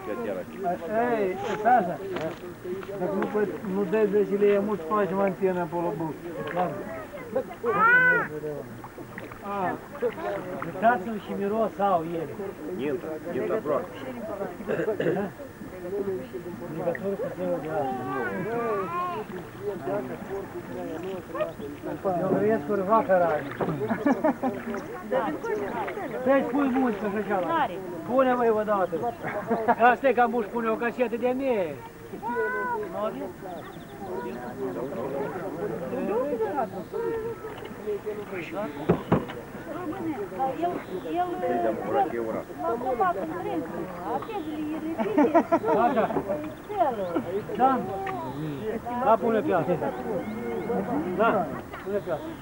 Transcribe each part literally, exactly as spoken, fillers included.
Ei, Sasha, dacă nu, nu dai zece lei, mult facem antenă acolo, bă. Uitați-mi și miros sau ele. Nintă, nintă prost. Legătură cu zeul de asta. Eu grăiesc cu vaca rare. Deci pui muzică și așa. Pune măi odată. Asta e că am pune o casetă de mie. Așa. Da. Da, pune pe asta. Da, pune pe asta.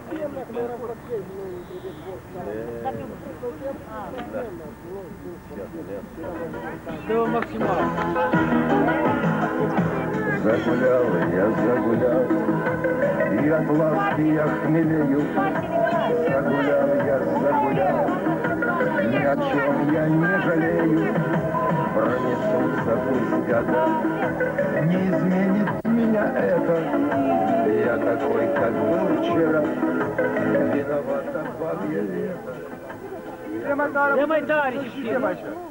Dă-o maximal. Загулял, я загулял, и от ласки я хмелею. Загулял, я загулял, ни о чем я не жалею. Пронесутся пусть года, не изменит меня это. Я такой, как был вчера, виновата бабье лето. Де mai tare și știe.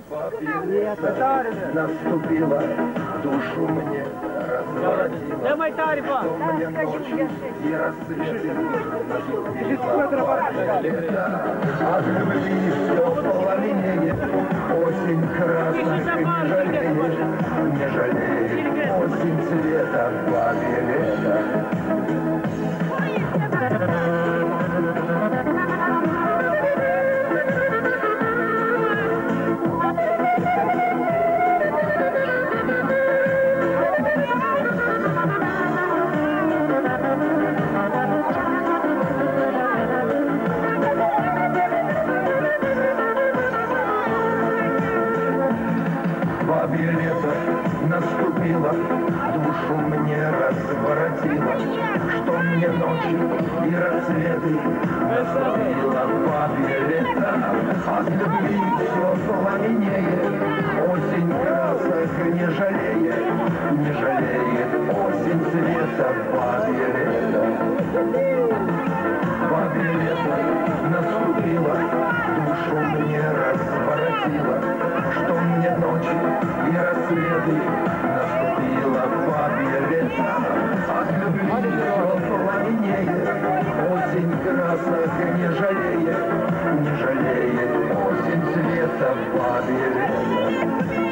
Наступила, душу мне разворотила. Де mai tare, ba! Мне ночью и рассветы наступила. Лето от любви все пламенеет. Осень красных не жалеет, не жалеет. Осень цвета бабье лето. Бабье лето наступило, душу мне разворотило, что мне ночи и рассветы наступило. Бабье лето от любви все пламенеет, осень красок не жалеет, не жалеет осень цвета. Бабье лето, бабье лето наступило, душу мне разворотило, что мне ночи и рассветы наступило. Бабье лето от любви все пламенеет, осень красок не жалеет, не жалеет осень цвета. Бабье лето.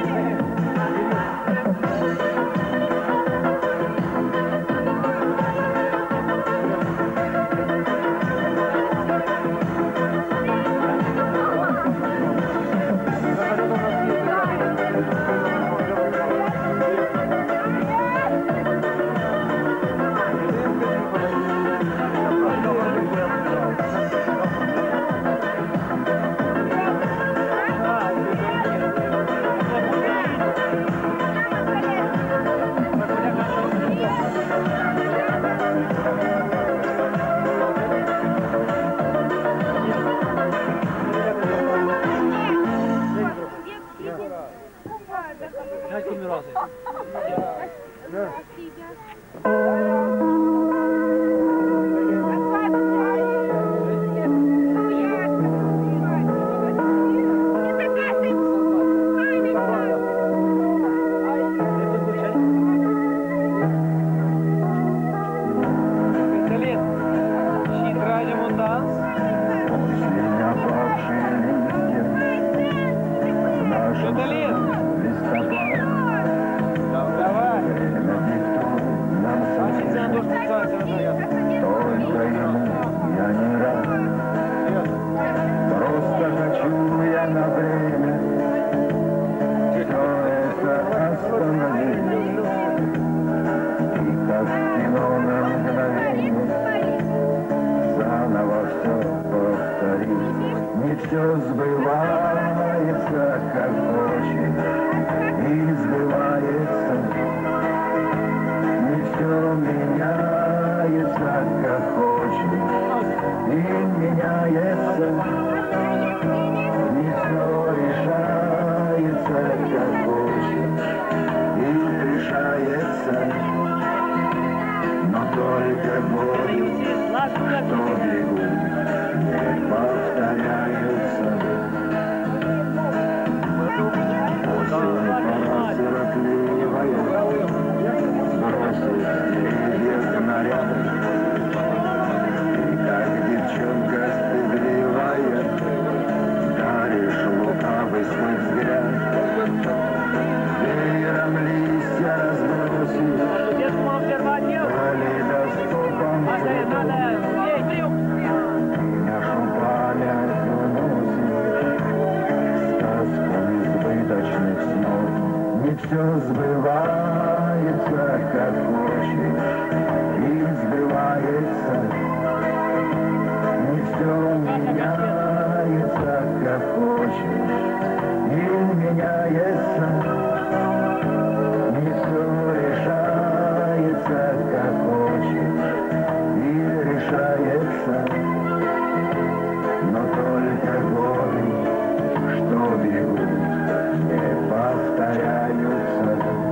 Все сбывается, как хочет, и сбывается. Не все меняется, как хочет, и меняется. Не все решается, как хочет. годы, что бегут, не повторяются. Осень пора сиротливая, сбросит деревья снаряды. И как девчонка стыдливая, даришь лукавый свой взгляд. Веером листья разбросив, калейдоскопом нашу память уносит сказку избыточных снов. Не все сбывается, как хочешь, и сбывается. Не все меняется, как хочешь, и меняется. Не все решается, как хочешь, и решается. Но только годы, что бегут, не повторяются.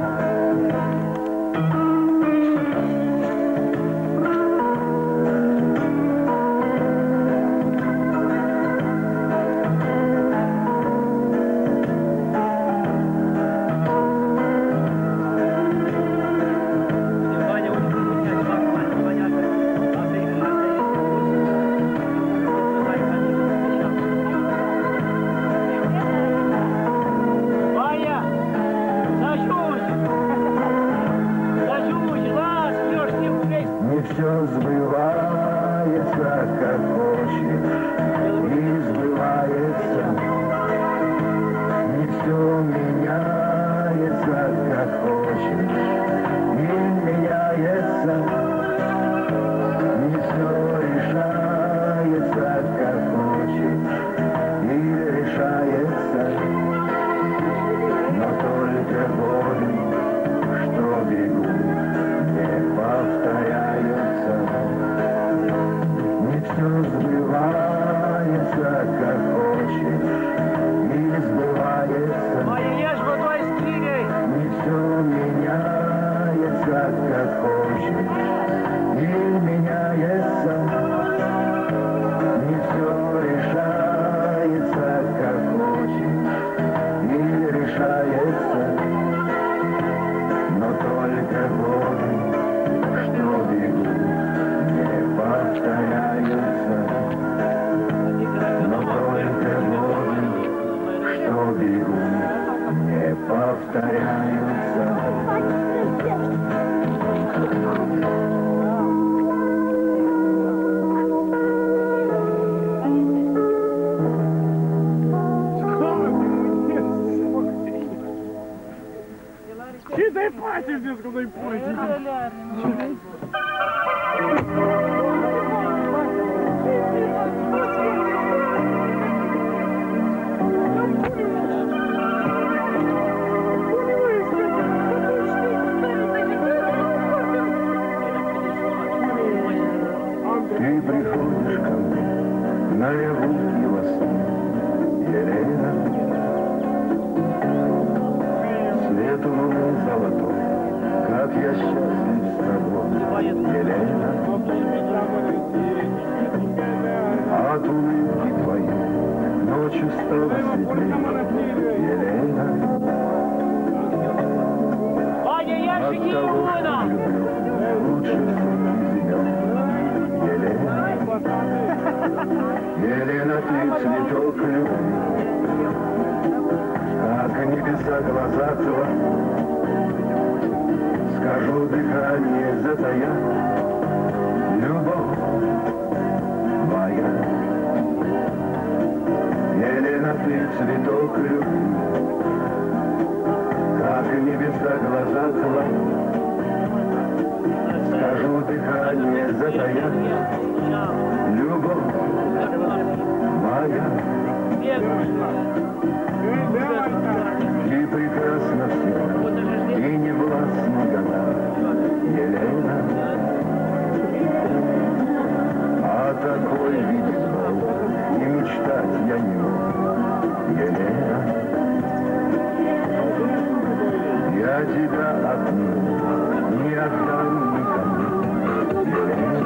Не все сбывается, как хочешь, и сбывается. Не все меняется, как хочешь, и меняется. Не все решается, как хочешь, и решается. Но только годы, что бегут, не повторяются. Не все сбывается, как хочешь, и сбывается. Не все меняется, как хочешь, и меняется. Не все решается, как хочешь, и решается. Но только годы, что бегут, не повторяются. Но только годы, что бегут, не повторяются. Читай пати здесь, куда и пойти. Ты приходишь ко мне наяву и во сне, Елена. Свет луны золотой, как я счастлив с тобой, Елена. От улыбки твоей ночью стало светлее, Елена. От того, что люблю лучше всех зимен, Елена. Елена, ты цветок любви, как небеса глаза твои. Скажу, дыхание затая, любовь моя. Елена, ты цветок любви, как небеса глаза твои. Скажу, дыхание затая, любовь моя. Ты прекрасна всегда, и не властна года, Елена. О такой видеть мог, и мечтать я не мог, Елена. Я тебя одну не отдам никому, Елена.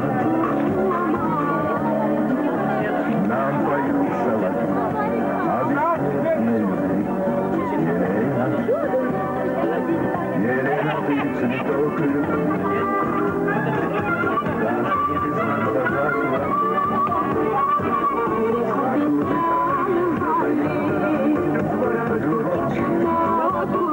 ты цветок любви. Гаснет и знак загасла. Скажу дыхание, любовь.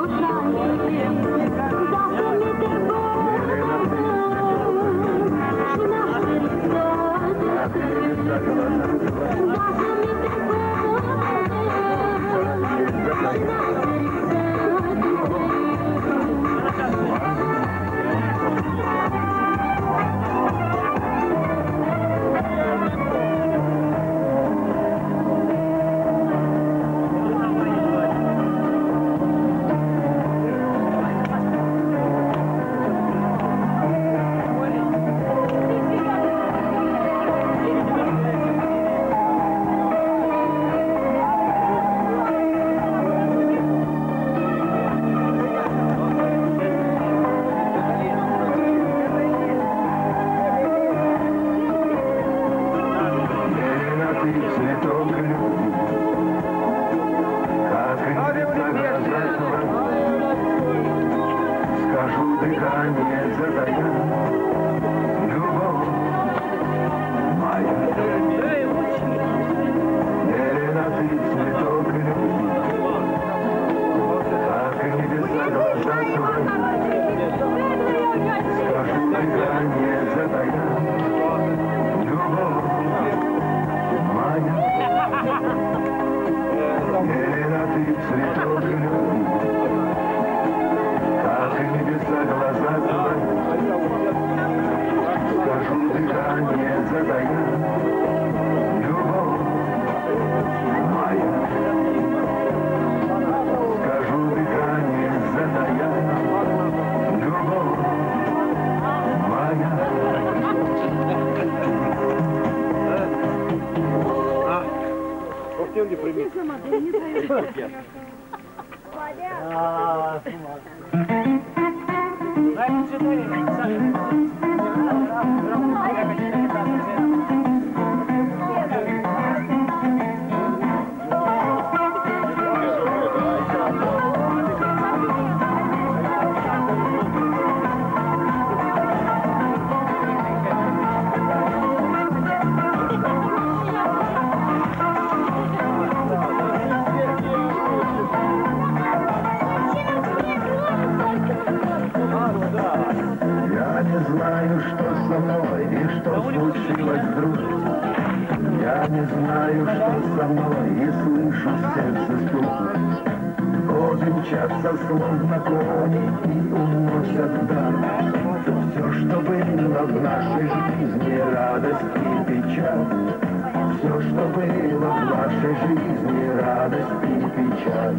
Словно кони и уносят дар. Все, что было в нашей жизни, радость и печаль. Все, что было в нашей жизни, радость и печаль.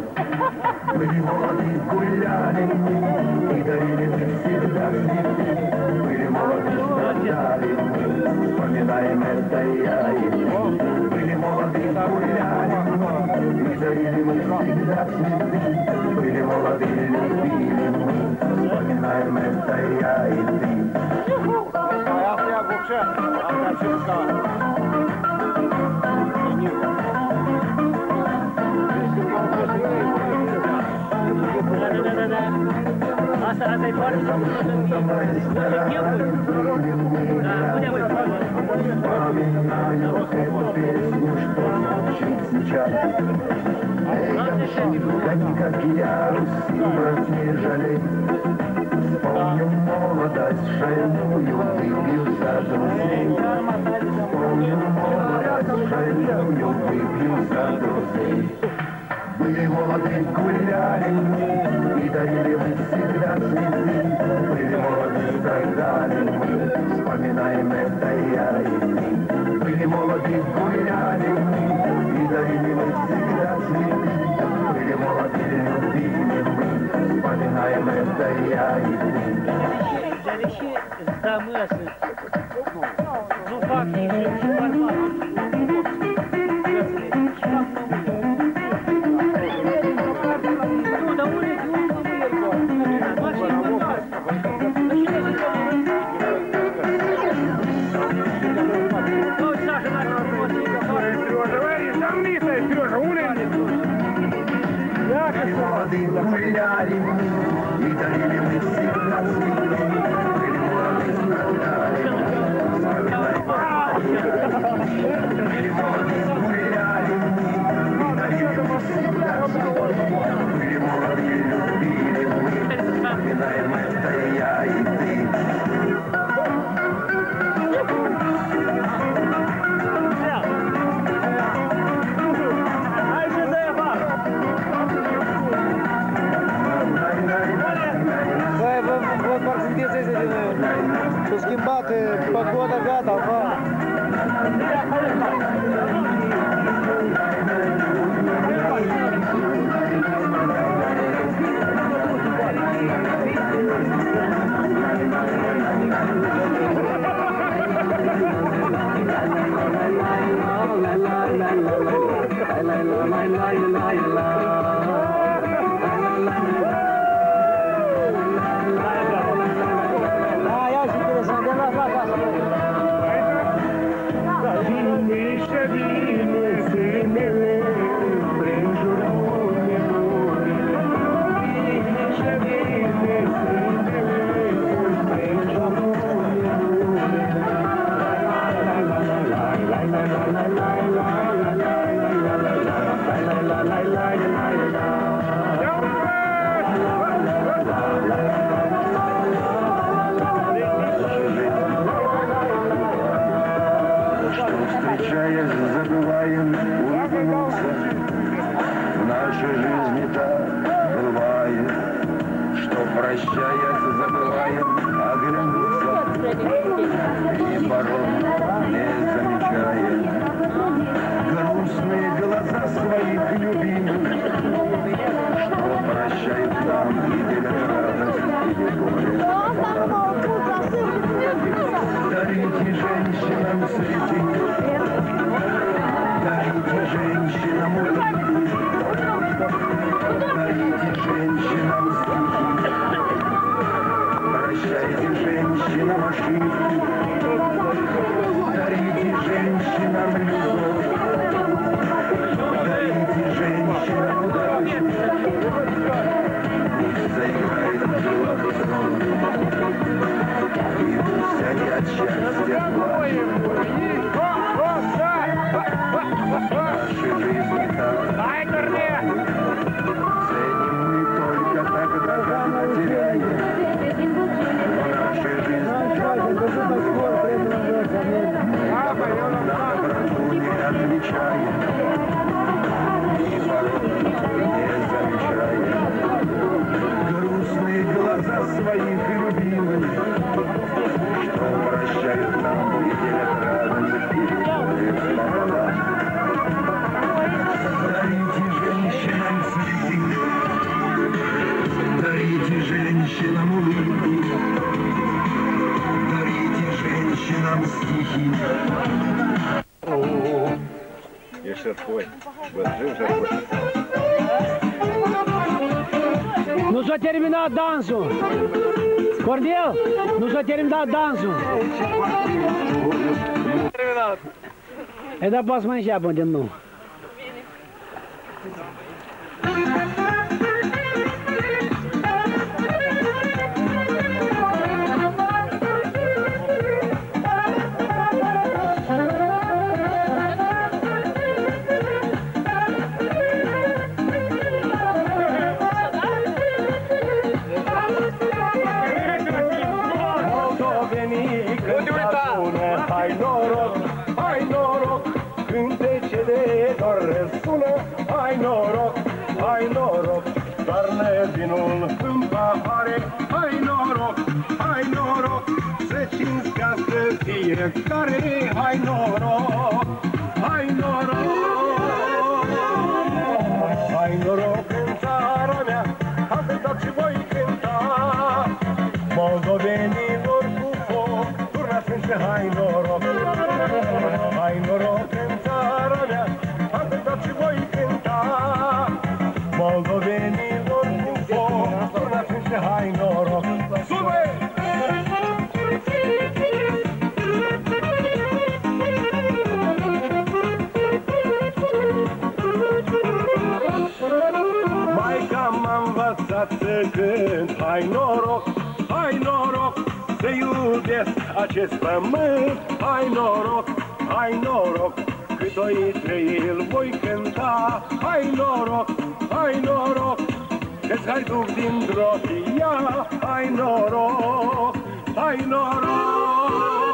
Были молоды, гуляли мы, и дарили мы всегда цветы. Были молоды, страдали мы, вспоминаем это я и ты. Были молоды, гуляли мы, и дарили мы всегда цветы. Были молоды, любили мы, вспоминаем это я и ты. Вспоминаю эту песню, что звучит сейчас. Как я брат, не жалей. Вспомню молодость шальную, выпью за друзей. Вспомню молодость шальную, выпью за друзей. Были молоды, гуляли мы, и дарили мы всегда цветы. Были молоды, страдали мы, вспоминаем это я и ты. Были молоды, гуляли мы, и дарили мы всегда цветы. Были молоды, любили мы, вспоминаем это я и ты. Далеки замыслы. Ну, фактически, формально. Гуляли мы, и дарили мы всегда S-a schimbat păgoda, gata, va. Встречаясь, забываем улыбнуться. В нашей жизни так бывает, что прощаясь, забываем оглянуться. И порой не замечаем грустные глаза своих любимых, что прощают нам и делят радость или горе. Дарите женщинам цветы, дарите женщинам улыбки, дарите женщинам стихи, прощайте женщинам ошибки, дарите женщинам любовь, дарите женщинам удачу, пусть заиграет золотой сон, и пусть они от счастья плачут. Наши жизни так ценим мы только тогда, когда теряем. Но наши жизни так на доброту не отвечаем. И порой не замечаем грустные глаза своих любимых, что прощают нам и делят радость и слова. Дарите женщинам цветы, дарите женщинам улыбки, дарите женщинам стихи. Я шерпой. Жив шерпой. Nu s-a terminat dansul! Cornel, nu s-a terminat dansul! Terminat! E da, poți să mai înceapă din nou. Hai noroc, hai noroc, cântecele doar răsună. Hai noroc, hai noroc, toarnă vinul în pahare. Hai noroc, hai noroc, să cinstească fiecare. Hai noroc, hai noroc, hai noroc în țara mea, am cântat și voi cânta. Moldovenilor cu foc, turnați între hai noroc, hai noroc în țara mea, am cântat și voi cânta. Moldovenilor cu foc, turnați între hai noroc. Sube! Maica m-a învățat să cânt cânt. Hai noroc, hai noroc, să iubesc acest pământ. Hai noroc, hai noroc, cât o trăi îl voi cânta. Hai noroc, hai noroc, că-ți hai duc din drofia. Hai noroc, hai noroc,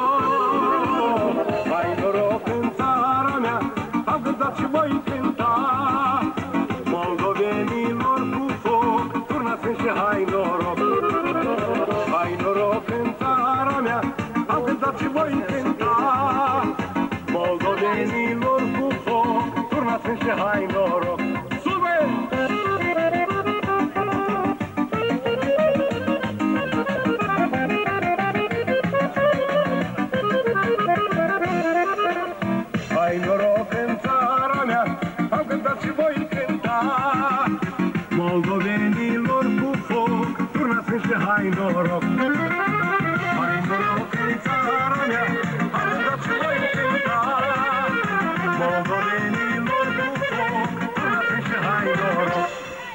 hai noroc în țara mea, am cântat și voi cânta. Moldovenilor cu foc, turnați-mi și hai noroc. Hai noroc în țara mea, am cântat și voi cânta. Moldovenilor cu foc, turnați-mi și hai noroc. Hai noroc în țara mea, am cântat și voi cânta. Moldovenilor cu foc, turnați-mi și hai noroc. Hai noroc în țara mea, am cântat și voi cânta. Moldovenilor cu foc, turnați-mi și hai noroc.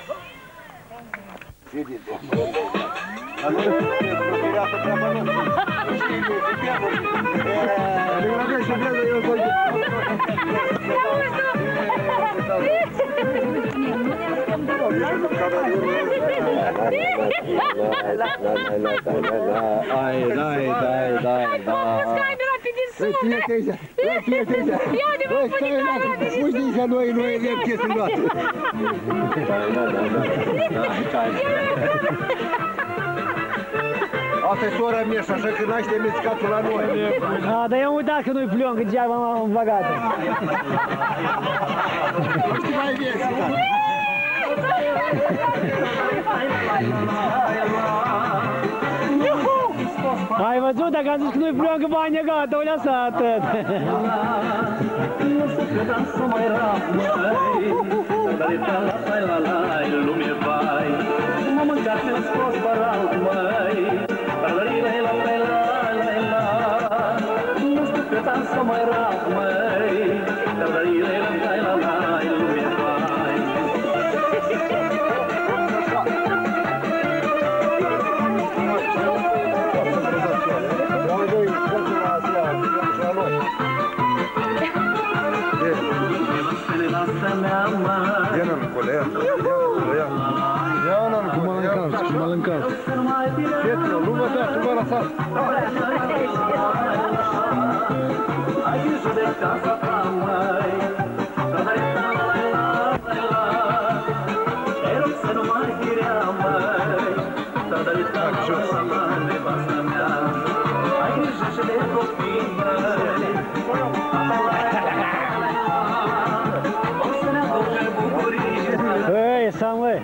Ai, dai, dai, dai, dai. Fie teza, fie teza. Băi, stai la, puși din să noi, noi avem ce să luat. Asta e sora mea și așa că naște mețcatul la noi. A, dar eu am uitat că nu-i plion, că degeaba m-am băgat. Nu știi mai bine. Ai văzut, dacă am zis că nu-i plion, că bani e gata, o lăsat atât. M-am mâncat și-am scos baralt, măi. Nu știu cât am să mai rap, măi. Lume vai. Diana în colea, Diana în colea. Mă lâncam. Fetele, nu vă dați, nu vă lăsați. Ai grijă de casa ta, măi. Te rog să nu mai chirea, măi. Nevasta mea. Ai grijă și de copii, măi. Ei, Samuel!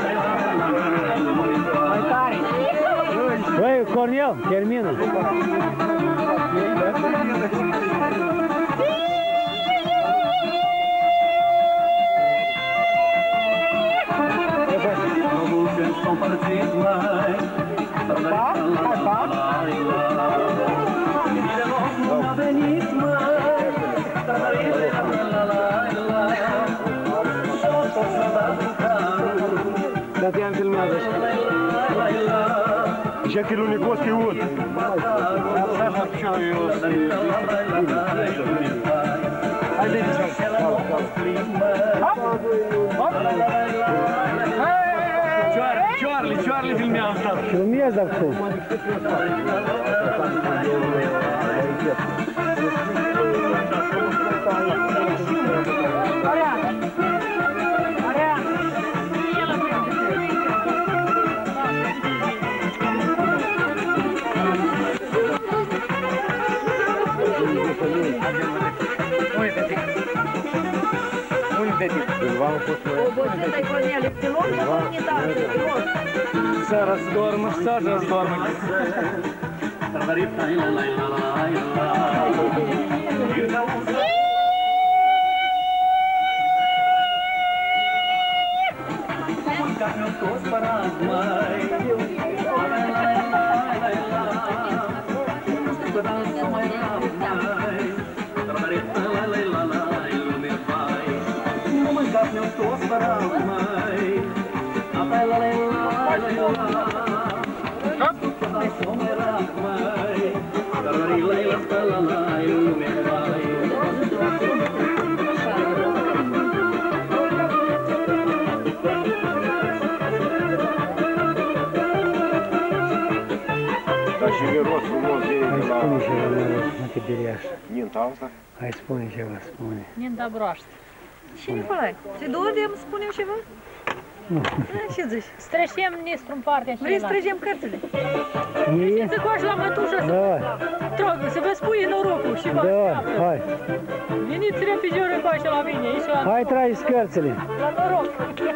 Mai tare! Băi, Cornel, termină! S-au împărțit, măi. Pa, hai, pa. Bine loc nu a venit, măi. Dar te-am filmat așa. Și că lui Nicoste ud. Charlie, Charlie filmează. Filmează acum. Să răzdormă, să răzdormă. Nu mâncați, mi-o scos fără mai. La la la la la la la. Dar și miros frumos vine de la... Spune ceva, mă, te beriaș. Ninta asta? Hai, spune ceva, spune. Ninta broaște. Și Nicolae, te dovedem să spunem ceva? Nu. Ce zici? Strășem nistru în partea Vrei să cealaltă. trăgem cărțile? E? Să coași la mătușă să Da, tragă, să vă spui norocul și vă da, așteaptă. hai. Veniți repijori încoace la mine, aici la, Hai, tragi scărțile. la noroc.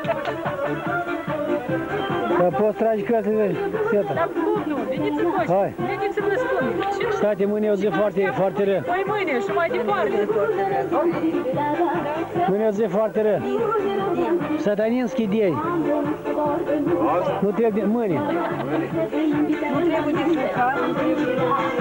Că poți tragi cărțile, seta. Dar cum nu? Veniți încoace. Hai. Veniți să vă spun. Și State, mâine o zi foarte, foarte rea. mai mâine și mai departe. Mâine o zi foarte rea. Sataninski dei. Nu trebuie, mâine. Nu trebuie discutat, nu trebuie...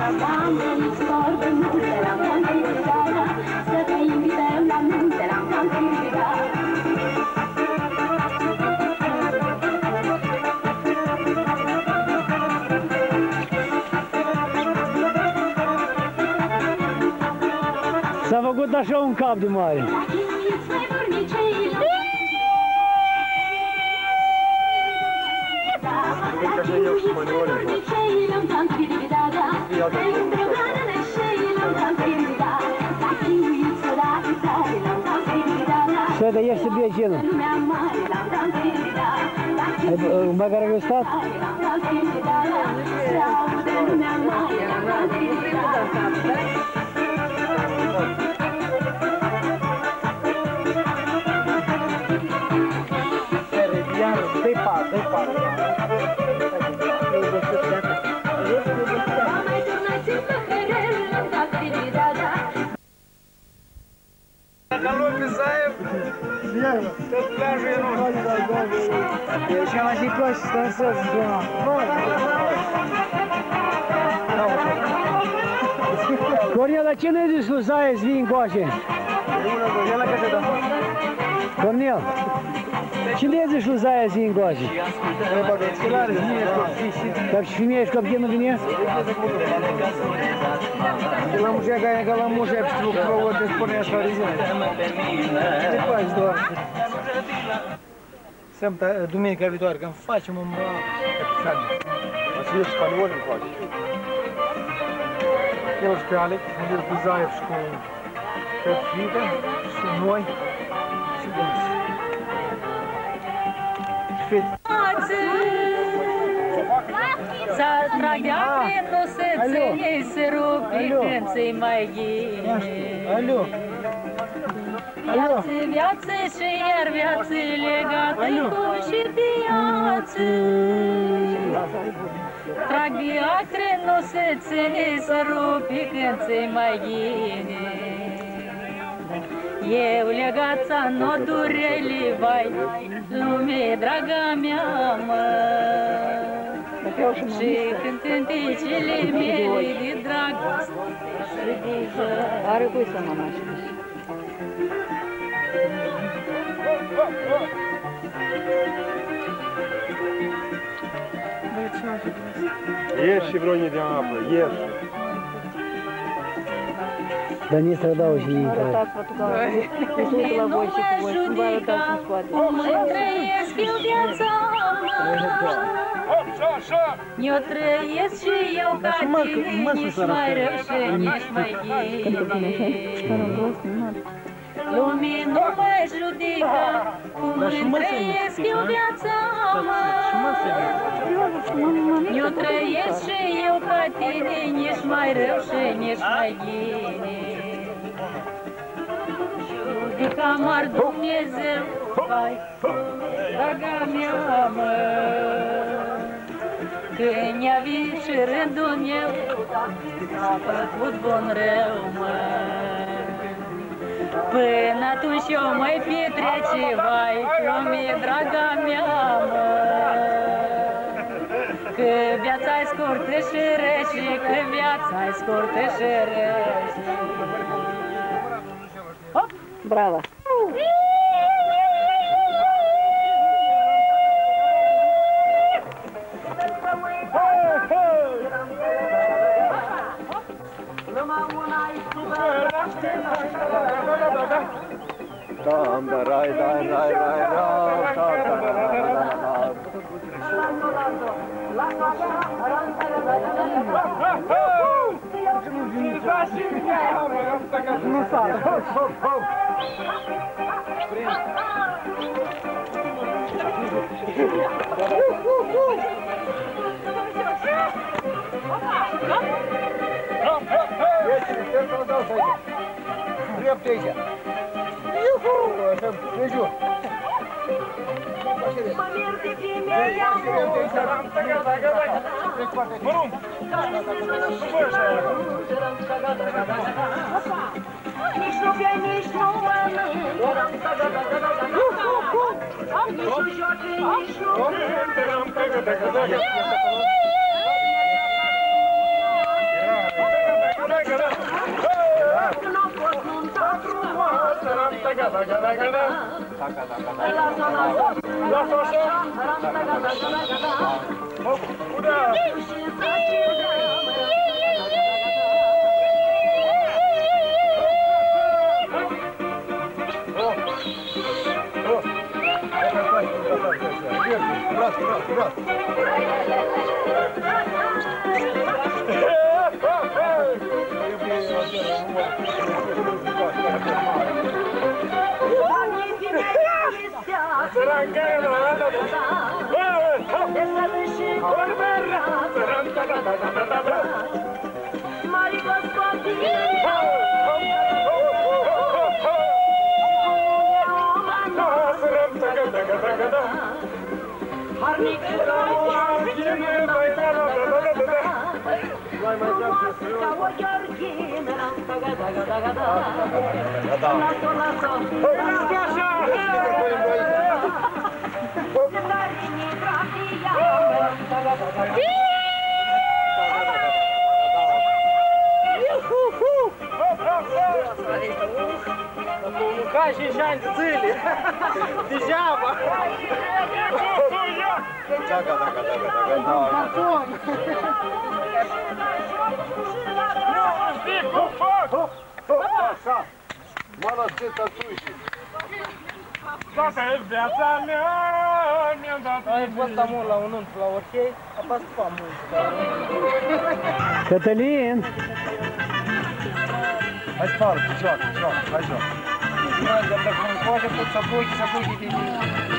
S-a făcut așa un cap de mare. Света, ешь себе чину. Măcar ai gustat? Dacă lui Pizaev, tot pляжul e nostru. Și am zis că să dansează zona. Cornel, la ce ne-ai zis lui Zaie să vii încoace? Cornel, ce ne-ai zis lui Zaie să vii încoace? Как шумеешь, как где на вине? La mușea care ca la mușea și tu provă te spune așa rezina. Ce faci doar? Săptă, duminica viitoare, când facem un episod. Ați văzut spanioli în faci. El și pe Alex, el cu Zaev și cu Petfica și noi și Denis. Și fete. Să trag de apă, nu se ține, se rupi când se-i mai ghine. Alo! Viață, viață și iar viață legată cu și viață. Trag de acre, nu se ține, se rupi când se-i mai ghine. Eu legața n-o dureli, vai, lume, draga mea, mă. Și când cântecele mele de dragoste și de jăr. Are cui să mă naște. Ieși și vreo de apă, ieși. Dar ne strădau și ei. Arătați fotografii. Uite la voi și cu voi. Nu vă arătați în scoate. Îmi trăiesc eu viața mea. Eu trăiesc și eu ca tine, nici mai rău și nici mai ghine. Lumii nu mă judecă, cum îmi trăiesc eu viața mea. Eu trăiesc și eu ca tine, nici mai rău și nici mai ghine. Judeca m-ar Dumnezeu, vai, draga mea, mă. Când i-a venit și rândul meu, a făcut bun rău, mă. Până atunci eu mai petrece, vai, lume, draga mea, mă. Că viața-i scurtă și rece, că viața-i scurtă și rece. Bravo! Tam da rai rai rai rai ra ta ta ra ra ra. Nu sară. Hop, hop, hop. Dreapta-i Iuhu! Așa, de jos. Mărunt! Nu bă așa aia! Nici nu bea, nici nu mănâncă. Nici nu joacă, nici nu mănâncă. Lasă-o așa! Uda! Брат, брат, брат! Mari gospodine, Ca cinci ani de zile. Degeaba. Daga, daga, daga, daga, daga. Așa! Молодцы, танцуйте! Asta e viața mea, mi-am dat. Ai fost amor la un unt, la orchei, a pas cu amor. Cătălin! Hai spală, joacă, joacă, hai joacă. Noi de dacă îmi coace, pot să apuci, să apuci de tine.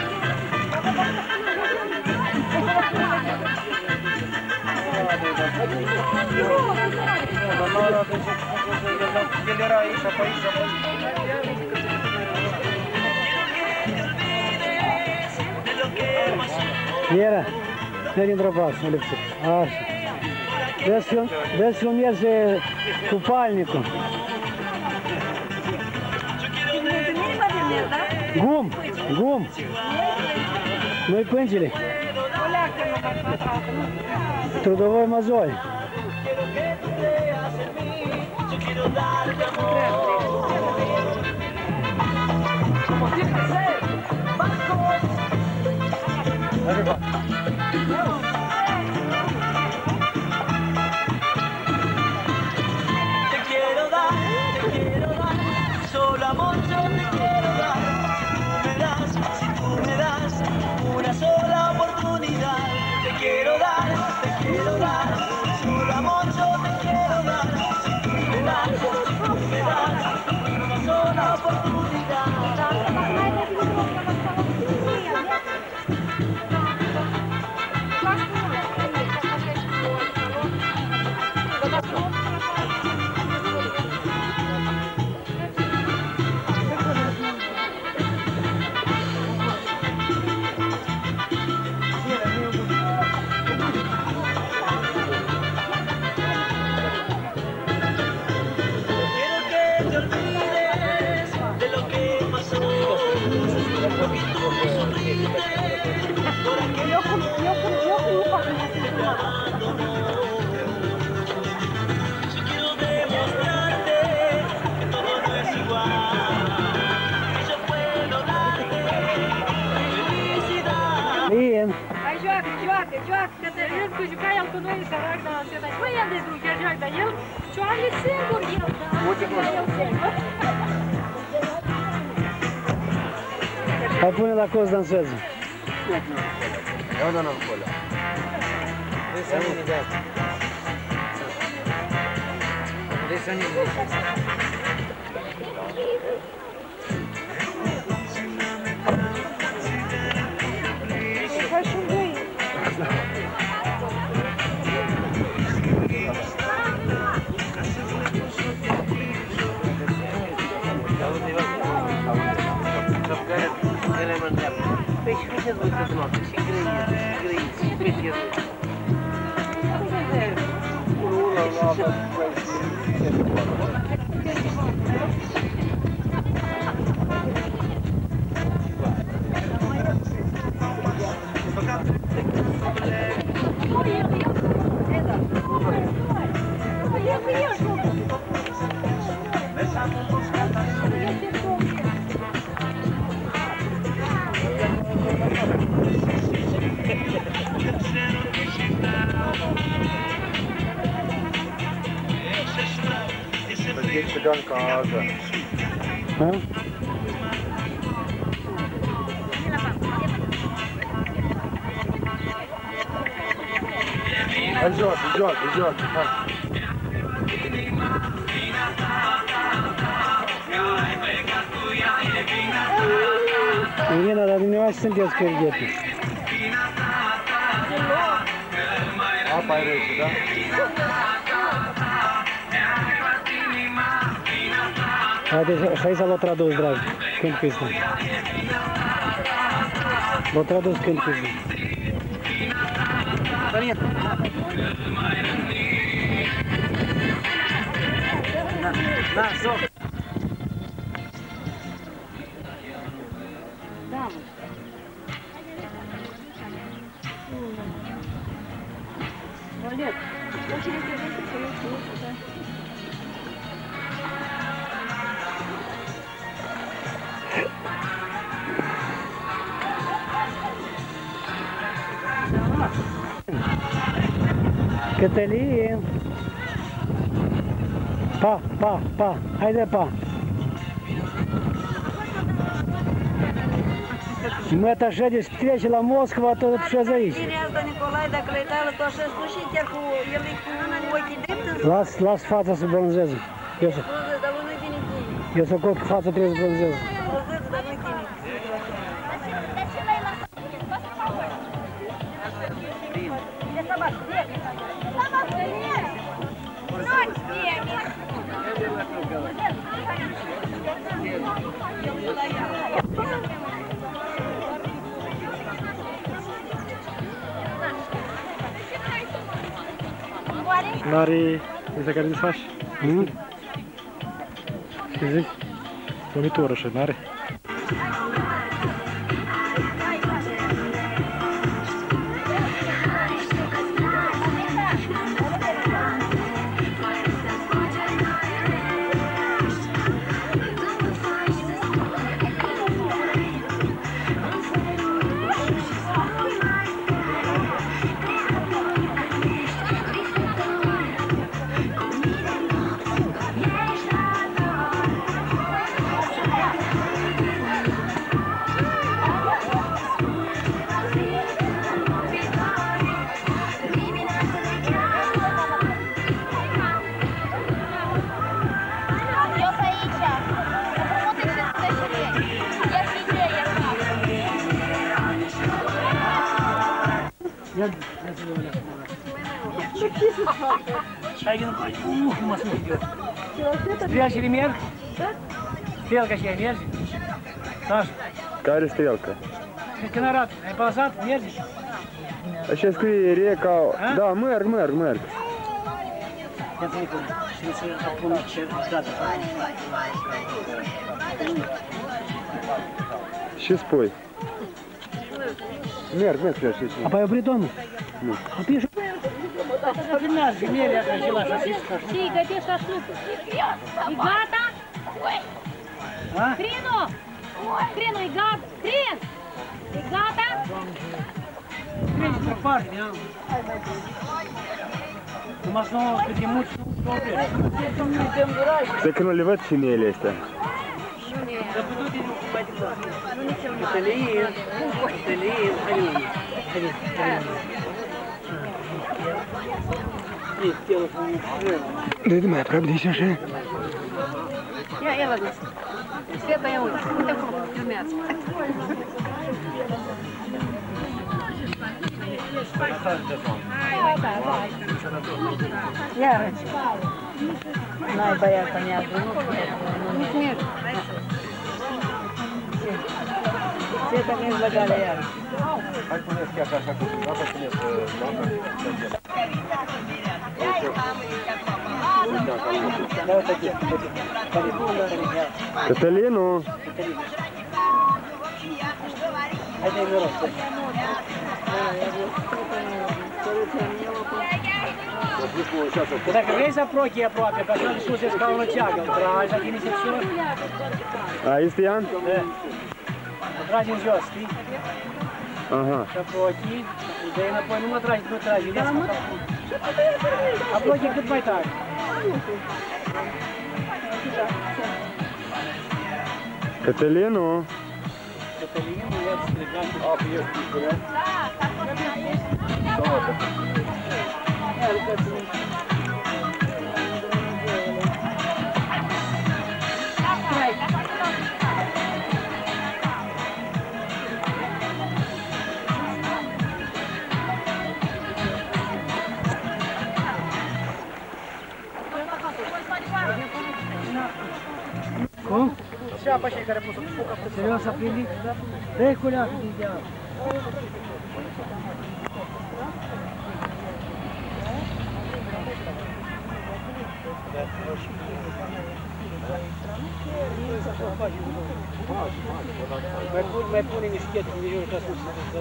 El era aici, pe aici, pe aici. Iera, ne dintr-o pas, nu lipsit. Așa. Vezi cum iese cupalnicul. Gum, gum. Nu-i pângile. Trudovoi măzoi. Te quiero dar, te quiero dar, solo amor yo te quiero dar. Tú me das, si tú me das, una sola oportunidad. Te quiero dar, te quiero dar, solo amor yo te quiero dar. Si tú me das, si tú me das, una sola oportunidad. Ian. Hai joacă, joacă, joacă, Cătălin, că juca el cu noi, sărac, dar se dai, băi, el destul chiar joacă, dar el joacă singur, el, da, el singur. Hai pune la cost dansează. Ia una acolo. Desănile de asta. Desănile de asta. Păi și ce-ți voi să cunoaște? Și grăiți, și grăiți, și grăiți. Țiganca asta. Ha? Hai joacă, joacă, joacă, hai. Irina, dar dumneavoastră sunteți cu erghetul. Apa e rece, da? Haide, hai să l-o tradus, dragi, când pistă. L-o tradus când pistă. Da, stop! Da, mă. Олег, очень интересно, что я слушаю. Cătălin! Pa, pa, pa! Haide, pa! Мы-то шедешь встречи на Москва, то что за ищешь? Las, las fața să bronzeze. Eu să... Eu să cot fața trebuie să bronzeze. N-are... Este care desfaci? Mm? Ce zici? Pomitură așa, n-are? Ух, масло идет. Стрелки мерк? Стрелка сейчас мерзит. Саша. Care stelcă? Când arată, ai pauzat, mergi? Așa scrie Reca... Da, merg, merg, merg. Ia să-i pun. Și să apun ce dată. Ce spui? Merg, merg, așa și... Apoi opri domnul? Nu. Opri și... Să filmează, mere acela și așa. Și gătești șașlucul. E gata? Crinu! Crinu, e gata? Crin! E gata? Treci într-o parte, da? Numai să nu, cât de mult să nu oprești. Stai că nu le văd cine ele astea. Dar pe toate nu mai departe. Cătălin, Cătălin, hai, hai. Dă-te mai aproape de aici așa. Ia, ia la dus. Sveta, ia uite, uite acolo, filmează. Iarăși. N-ai băiat neagră, nu nici mergi. Sveta mi-e zbăgale iarăși. Hai puneți chiar așa cu data, puneți data. Cătălinu! Haide-i noroc. Dacă vrei să aprochii aproape, că așa de sus e ca o ceagă, îl tragi, la tine se sus. A, este Ian? Da. Îl tragi în jos, știi? Aha. Și aprochii, îl dai înapoi, nu mă tragi, nu tragi, vezi mă. Aprochii cât mai tare. Cătălinu! Cătălinu, ia-ți plecat. A, pe eu știi, bine? Cum? Și apa și care a pus-o cu foc. Serios, a prindit? Dă-i culeacă din deal. Mai pune, mai pune niște chete în mijloc ca sus.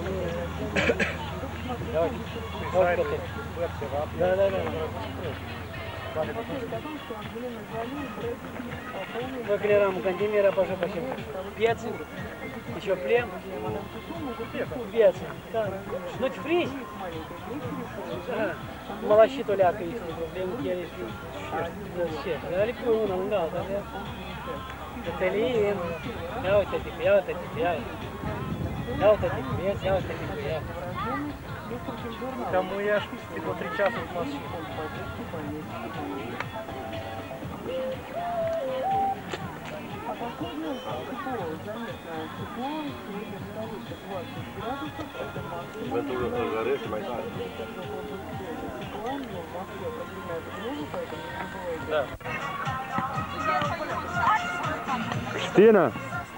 Da, uite. Da, uite. Da, da, da. Мы клеram контейнера пошел по всем. Пецы, еще плем. Пецы. Ночь фриз. Молощи толяка есть. Блин, я все. Дали пулу на угол, да? Каталин. Я вот эти, я вот эти, я. Я вот эти, я вот эти, я. Кому я типа три часа в машине. Da. Cristina!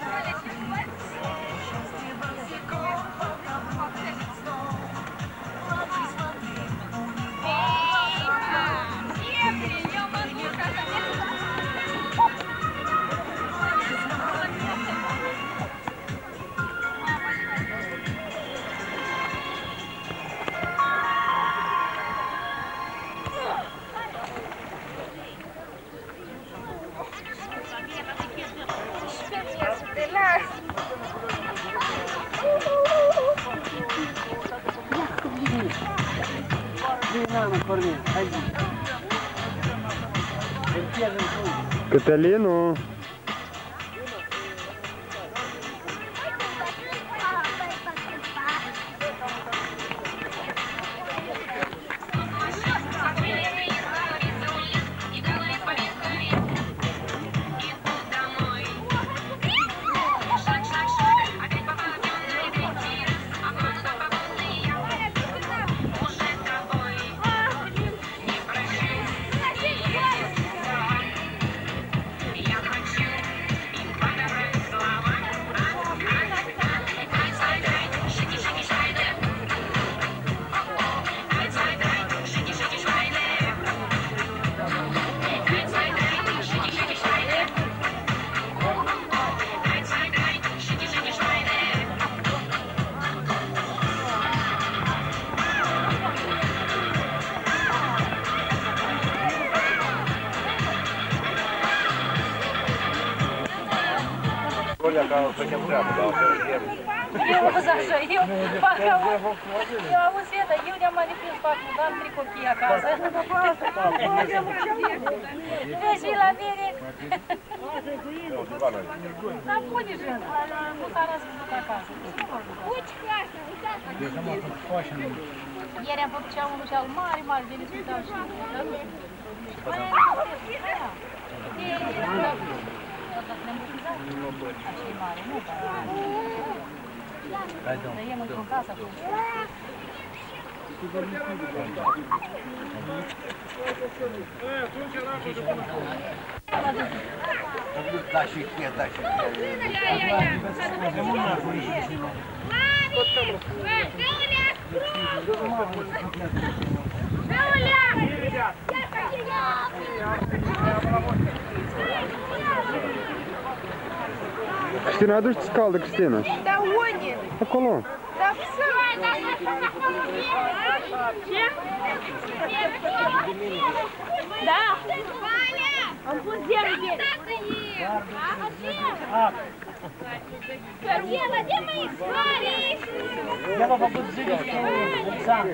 Cătălinu! Olha, cara, eu tô aqui atrás, dá uma Eu uso așa, eu fac auzi. Eu auzi, Sveta, eu le-am manifest, fac un dar trei copii acasă. Vezi, vii la mine. Dar pune jânt, nu s-a răzbunut acasă. Uite, asta, uitați. Ieri am făcut cea unul cel mare, mare, de discutam și dar e într-o casă acum. Da și cheia, da și Cristina, aduci scaldă, Cristina. Da unde? Acolo. Da все. Da. Am pus zero. Ела, где мои свари? Я вам буду жить сам.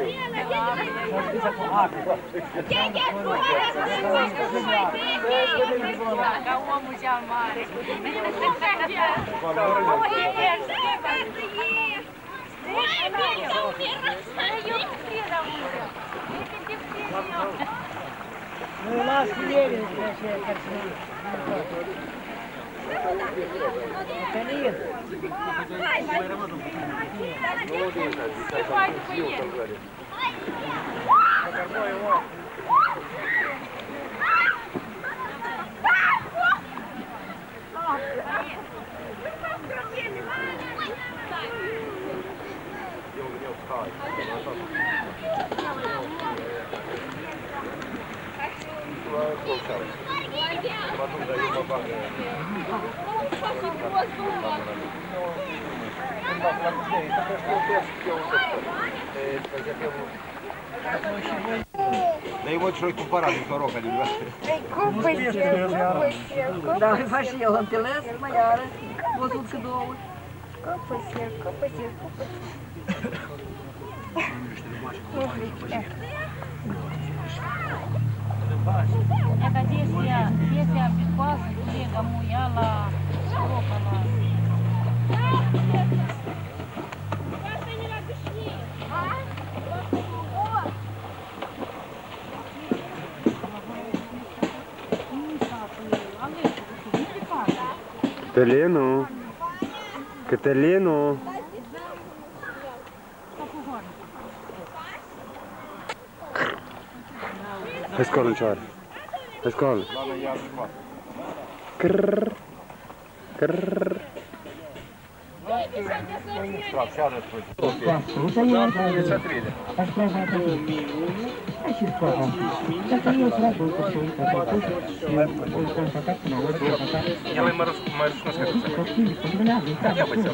Ca omul cel mare. Ну и нас верили, вообще, как смеют. Калин. Да его человек cumpărat din Coroca, din Vasile. Da, faci eu, am înțeles, mai iară, văzut că două. Copăsie, copăsie, copăsie. Это действие, действие безопасности, коллега мой, я la Европа, la... Cătălinu. Cătălinu. Hai scoală în cioară. Hai scoală. Crrrr. Crrrr. Я mai mă răspuns că ia băi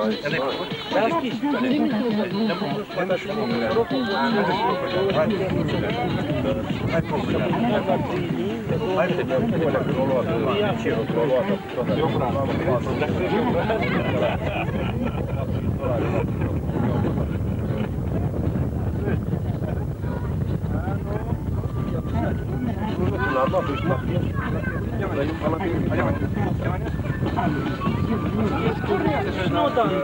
Ну там,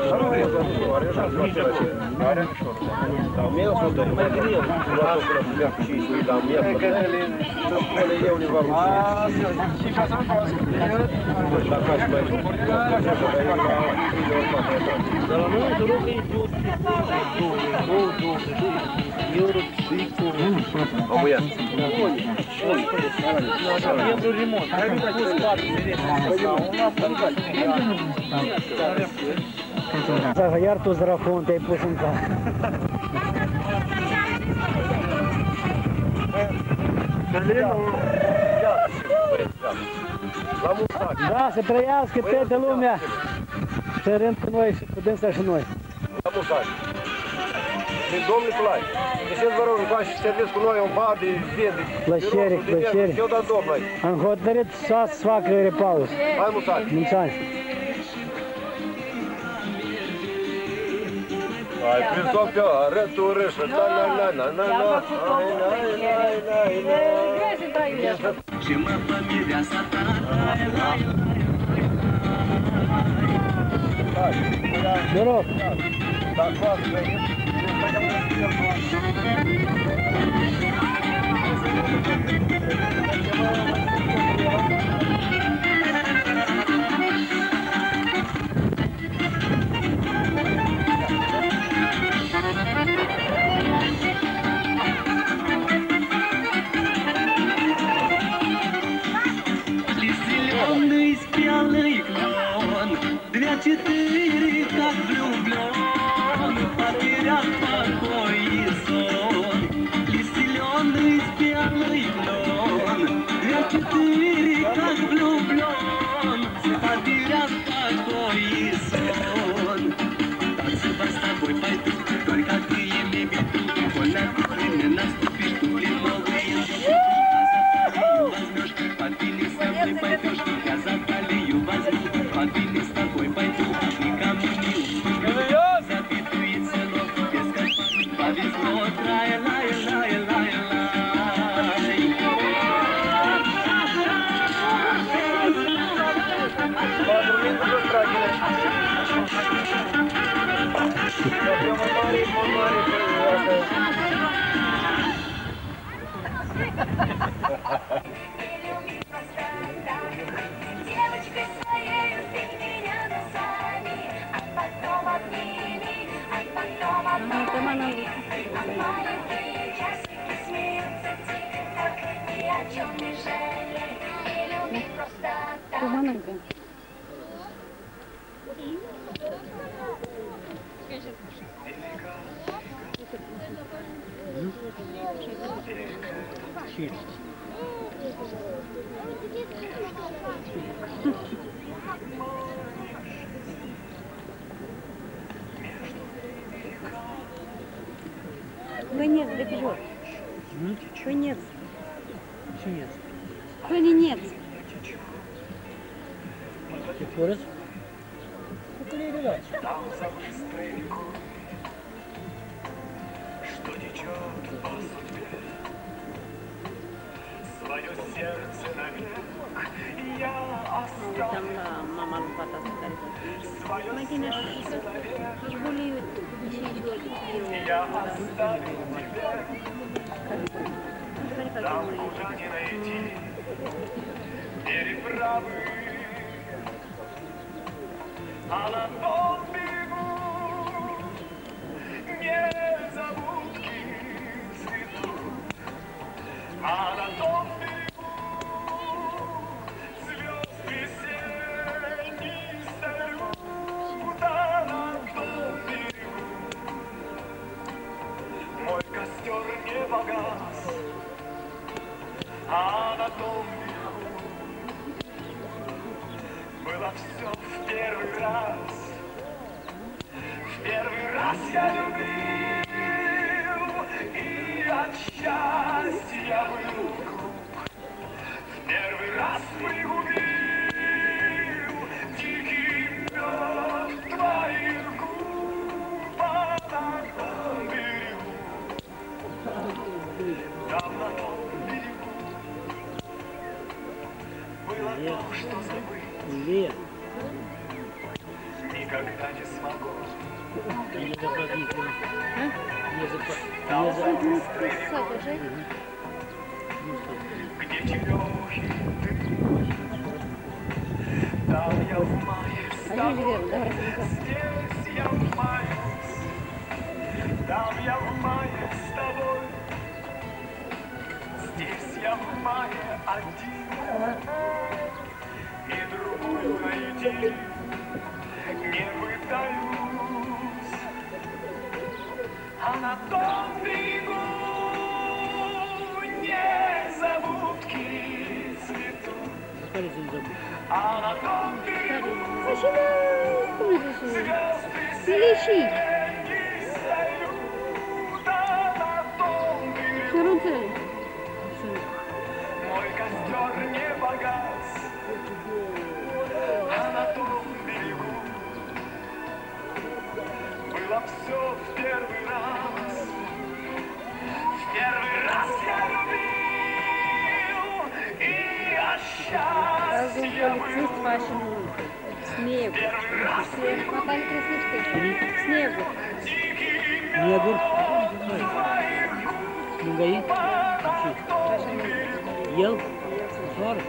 iar tu zrafon te-ai pus în cap. Da, să trăiască toată lumea, să rând cu noi și cu dânsa și noi. La mulți ani. Prin Domnul Nicolae, deșeți vă rog, încoace și serveți cu noi un bar de vin, de Plăcere, plăcere. eu dat Domnului. Am hotărât să facă repaus. Hai mulți ani. Mulți ani. Ai prins-o pe arătură și ta-na-na-na-na-na. Și mă pe mireasa ta. Noroc! Зеленый спелый клен, две-четыре, как влюблен, потерял покой и сон. Зеленый спелый клен, две-четыре, как влюблен, потерял покой и сон. Танцевать с тобой пойду, только ты ими веду, больно ты мне наступишь, тули новые зубы. Возьмешь, под пили со мной пойдешь, я за талию возьму, под пили с тобой пойду, никому не уступлю. Запитую целок, без компании повезло, трай-лай-лай-лай-лай-лай. Девочкой своей ты меня назови, а потом обними, а потом обмани. Маленькие часики смеются тик-так, ни о чем не жалеют, и любят просто так. Конец добежит. Конец. Конец. Конец. Еще раз. Уклеили дальше. Что течет по судьбе, свое сердце навек я оставлю. Свое сердце навек я оставлю тебе. Там, куда не найти переправы, а на том берегу незабудки цветут, а на том берегу звезд весенний салют, а на том берегу мой костер не погас, а на том берегу было все в первый раз. В первый раз я любил и от счастья был глуп. В первый раз пригубил дикий мед твоих губ, а на том берегу, там на том берегу было то, что забыть Лет. никогда не смогу. Не западите. Не западите. Где черемухи ты, там я вмаюсь с тобой, здесь я вмаюсь, там я вмаюсь с тобой, здесь я вмаю один, и другую найти не пытаюсь, а на том берегу незабудки цветут, а на том берегу звезды синие салют, а на том берегу мой костер не погас, а на том берегу было было все в первый раз. В первый раз я любил, и я счастлив был. Снегу. Хватали красивые. Снегу. Снегу. Ну, гаи. Ел. Сорок.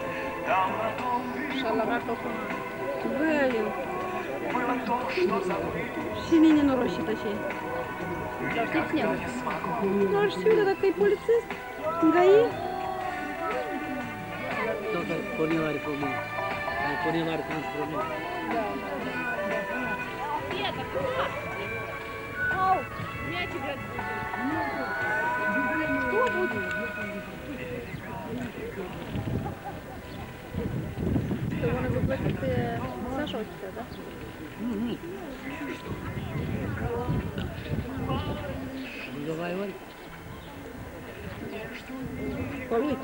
Галю. Синини на рощі точи. Дождик снегу. Ну, аж сюда такой полицейст. Гаи. Только поняла реформу. Поняла реформу. Ау, мячик играть. Что будет? Что, вона заплатити Сашу, да? Угу. Давай, Варь. Полуйку.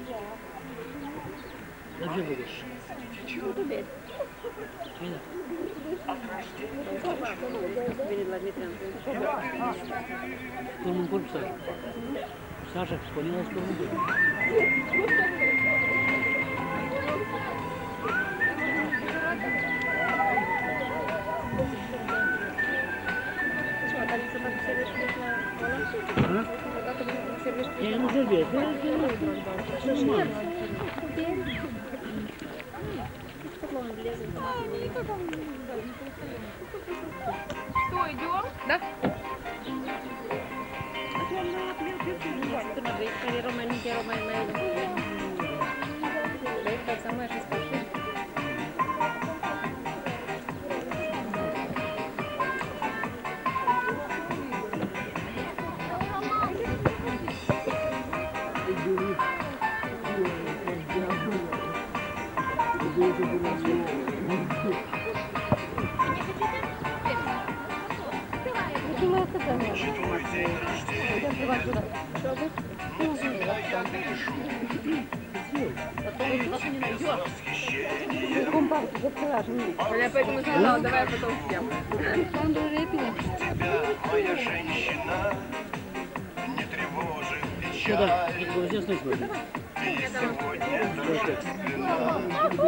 А где будешь? Ну, туда. Видно? Перед Дмитрием. Штурман корпус, Саша. Саша, поняла штурман корпус. Я не забил. Что, идем? Да. Я поэтому сказала, давай потом съем. Там уже репина. Моя женщина, не тревожит Сюда, печаль. здесь не смотри. И сегодня торжественно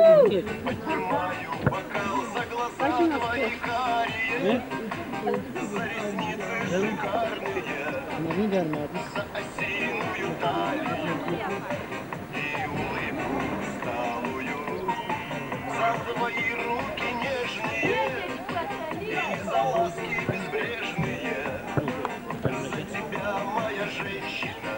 поднимаю бокал за глаза твои карие, за ресницы шикарные, за осиную талию и улыбку усталую, за твои руки нежные и за ласки безбрежные, за тебя, моя женщина.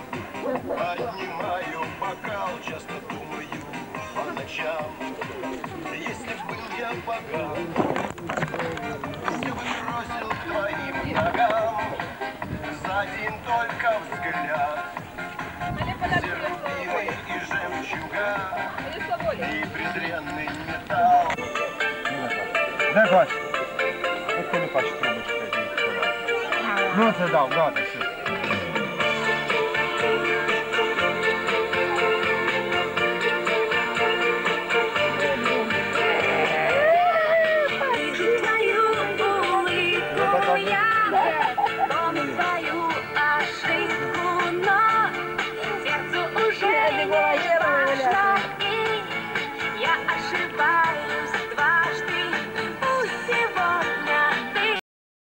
Поднимаю бокал, часто думаю по ночам. Если б был я богат, все бы бросил к твоим ногам за один только взгляд. Все рубины и жемчуга, и презренный металл. Дай бачу. От ти не бачиш трубочки. Ну це дав, да, це все. Твою улыбку я помню твою